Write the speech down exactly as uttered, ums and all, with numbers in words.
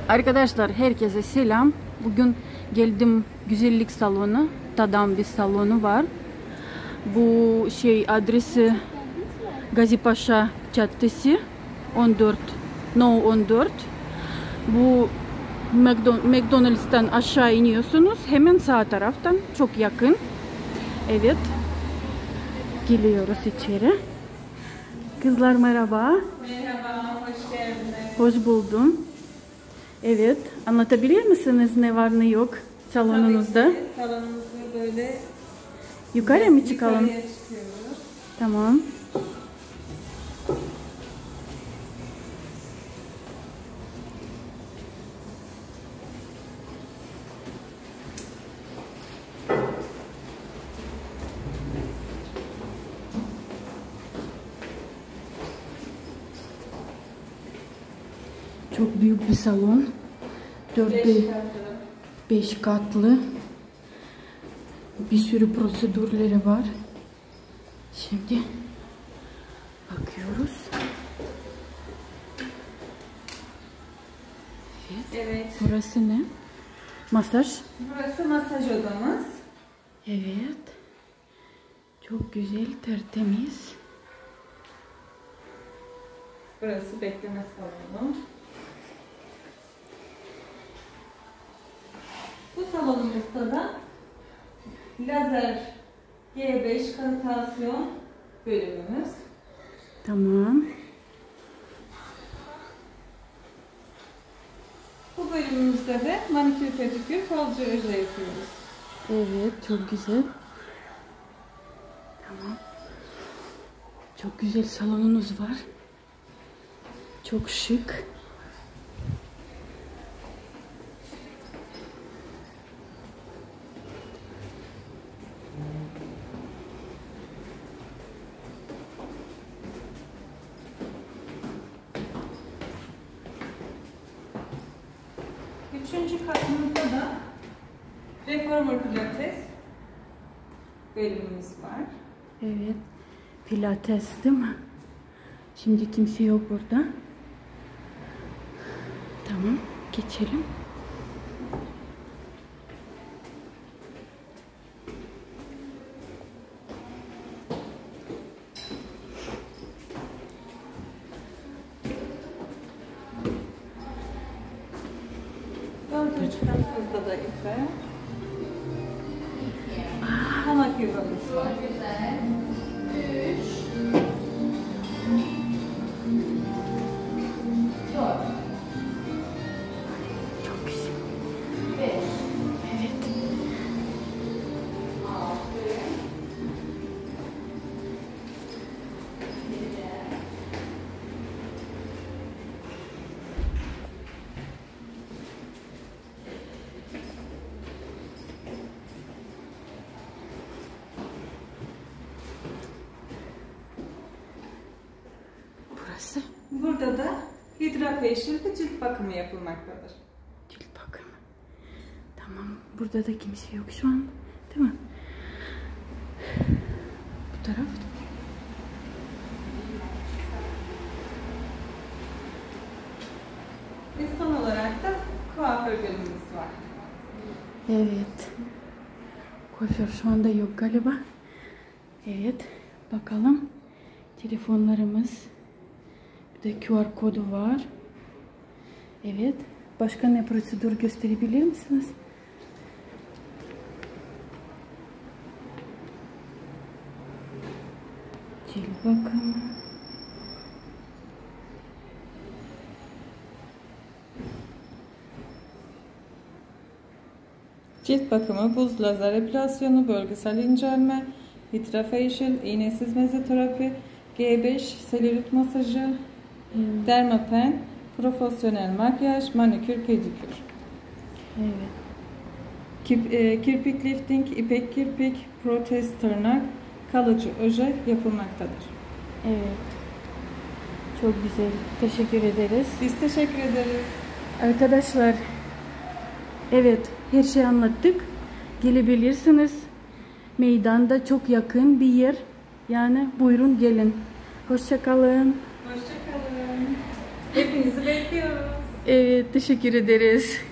Arkadaşlar herkese selam. Bugün geldim güzellik salonu. Tadam bir salonu var. Bu şey adresi Gazi Paşa Caddesi on dört No on dört. Bu McDonald's'tan aşağı iniyorsunuz. Hemen sağ taraftan çok yakın. Evet. Geliyoruz içeri. Kızlar merhaba. Merhaba, hoş geldiniz. Hoş buldum. Evet, anlatabilir misiniz ne var ne yok salonunuzda? Tabii ki salonumuzu böyle Yukarı mı çıkalım? yukarıya çıkıyoruz. Tamam. Çok büyük bir salon. Dört Beş bir katlı. beş katlı. Bir sürü prosedürleri var. Şimdi bakıyoruz. Evet. Evet. Burası ne? Masaj. Burası masaj odamız. Evet. Çok güzel, tertemiz. Burası bekleme salonu. Bu salonumuzda da lazer G beş kalitasyon bölümümüz. Tamam. Bu bölümümüzde de manikür, pedikür, kolcu öje yapıyoruz. Evet, çok güzel. Tamam. Çok güzel salonunuz var. Çok şık. Üçüncü katımızda da reformer pilates bölümümüz var. Evet. Pilates değil mi? Şimdi kimse yok burada. Tamam. Geçelim. Dördüncü katımızda da ise hamak yuvamız var. Çok güzel. Evet. Burası Burada da hidrafacial ve cilt bakımı yapılmaktadır. cilt bakımı. Tamam. Burada da kimse yok şu an. Değil mi? Bu taraf. Ve son olarak da kuaför bölümümüz var. Evet. Kuaför şu anda yok galiba. Evet. Bakalım. Telefonlarımız. Bir de Q R kodu var. Evet. Başka ne prosedür gösterebilir misiniz? Cilt bakımı. Cilt bakımı, buz lazer epilasyonu, bölgesel incelme, hidrafacial, iğnesiz mezoterapi, G beş, selülit masajı, Hmm. dermapen, profesyonel makyaj, manikür, pedikür. Evet. Kip, e, kirpik lifting, ipek kirpik, protez tırnak, kalıcı öje yapılmaktadır. Evet. Çok güzel. Teşekkür ederiz. Biz teşekkür ederiz. Arkadaşlar, evet, her şeyi anlattık. Gelebilirsiniz. Meydanda çok yakın bir yer. Yani buyurun gelin. Hoşça kalın. Hoşça kalın. Hepinizi bekliyoruz. Evet, teşekkür ederiz.